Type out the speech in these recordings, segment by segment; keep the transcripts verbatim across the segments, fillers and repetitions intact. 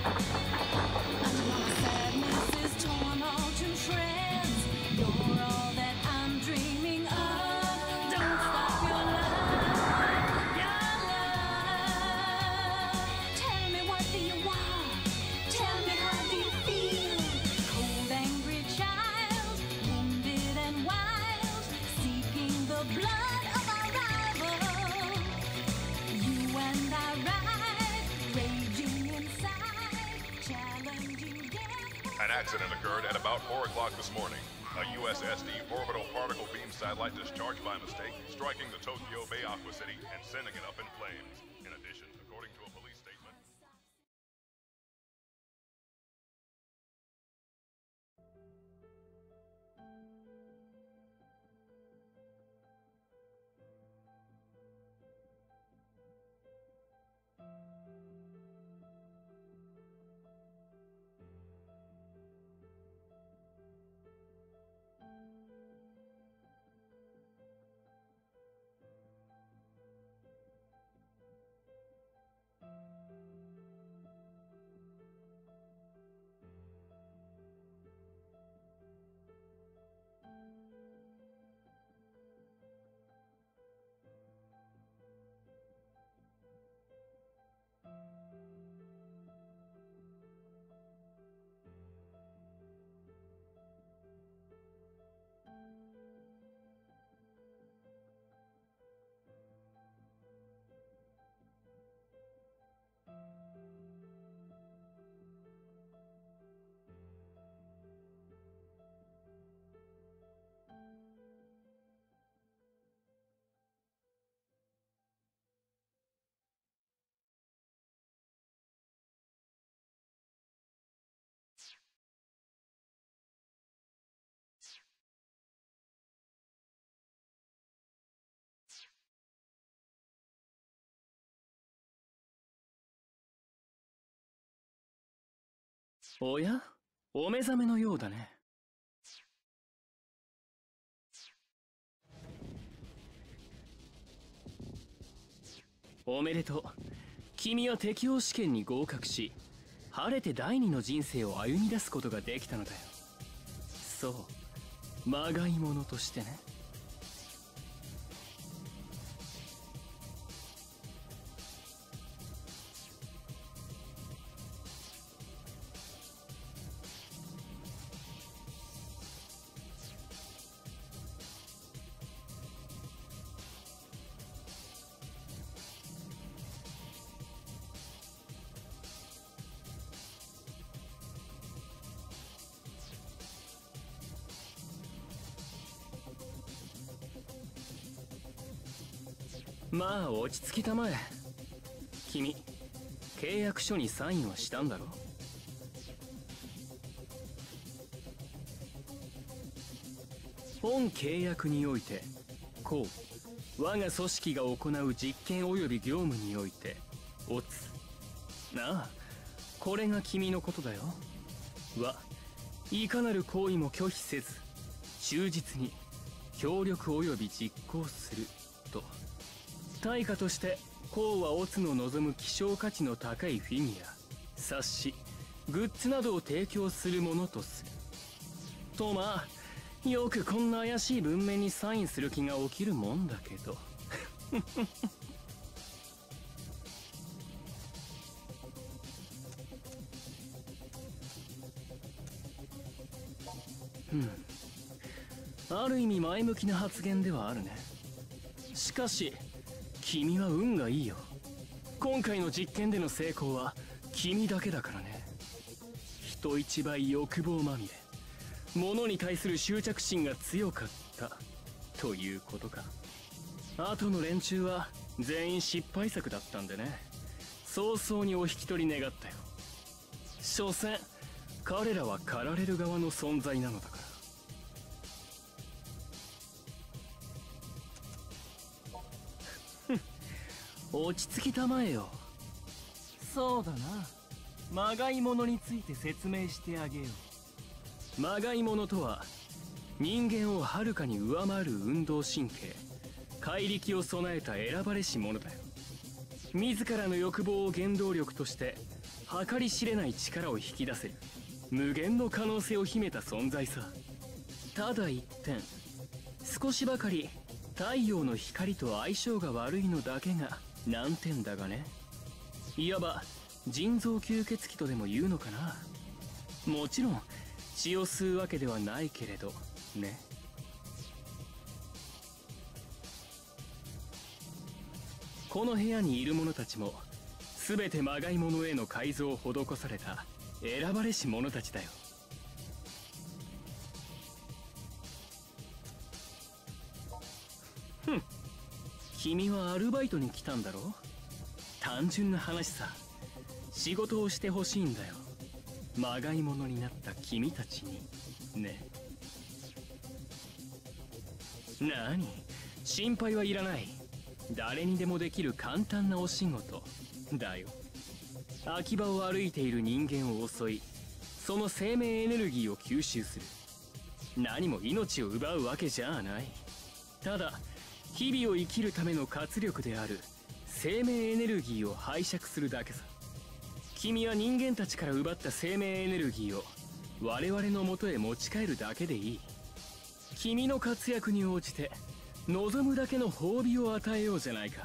An accident occurred at about four o'clock this morning. A U S S D orbital particle beam satellite discharged by mistake, striking the Tokyo Bay Aqua City and sending it up in flames. In addition, according to a police statement... おや、お目覚めのようだね。おめでとう。君は適応試験に合格し、晴れて第二の人生を歩み出すことができたのだよ。そう、まがいものとしてね。まあ落ち着きたまえ。君、契約書にサインはしたんだろ？本契約において、こう我が組織が行う実験及び業務において、オツ。なあ、これが君のことだよ。はいかなる行為も拒否せず、忠実に協力及び実行すると。対価としてこうはオツの望む希少価値の高いフィギュア、冊子、グッズなどを提供するものとすると。まあよくこんな怪しい文面にサインする気が起きるもんだけどうん、ある意味前向きな発言ではあるね。しかし君は運がいいよ。今回の実験での成功は君だけだからね。人一倍欲望まみれ、物に対する執着心が強かったということか。後の連中は全員失敗作だったんでね、早々にお引き取り願ったよ。所詮彼らは狩られる側の存在なのだから。落ち着きたまえよ。そうだな、まがいものについて説明してあげよう。まがいものとは人間をはるかに上回る運動神経、怪力を備えた選ばれし者だよ。自らの欲望を原動力として計り知れない力を引き出せる無限の可能性を秘めた存在さ。ただ一点、少しばかり太陽の光と相性が悪いのだけが難点だがね。いわば腎臓吸血鬼とでも言うのかな。もちろん血を吸うわけではないけれどね。この部屋にいる者たちも全てまがいものへの改造を施された選ばれし者たちだよ。ふん、君はアルバイトに来たんだろ。単純な話さ。仕事をしてほしいんだよ、まがいものになった君たちにね。なに、心配はいらない。誰にでもできる簡単なお仕事だよ。秋葉を歩いている人間を襲い、その生命エネルギーを吸収する。何も命を奪うわけじゃない。ただ日々を生きるための活力である生命エネルギーを拝借するだけさ。君は人間たちから奪った生命エネルギーを我々の元へ持ち帰るだけでいい。君の活躍に応じて望むだけの褒美を与えようじゃないか。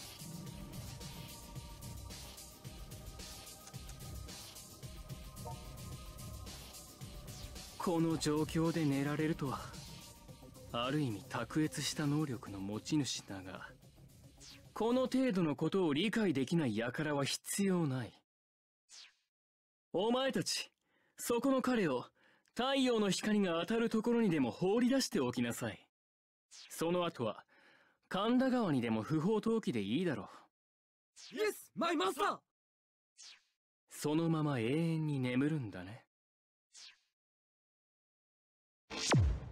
この状況で寝られるとは、ある意味卓越した能力の持ち主だが、この程度のことを理解できない輩は必要ない。お前たち、そこの彼を太陽の光が当たるところにでも放り出しておきなさい。その後は神田川にでも不法投棄でいいだろう。 イエス、マイマスター。 そのまま永遠に眠るんだね。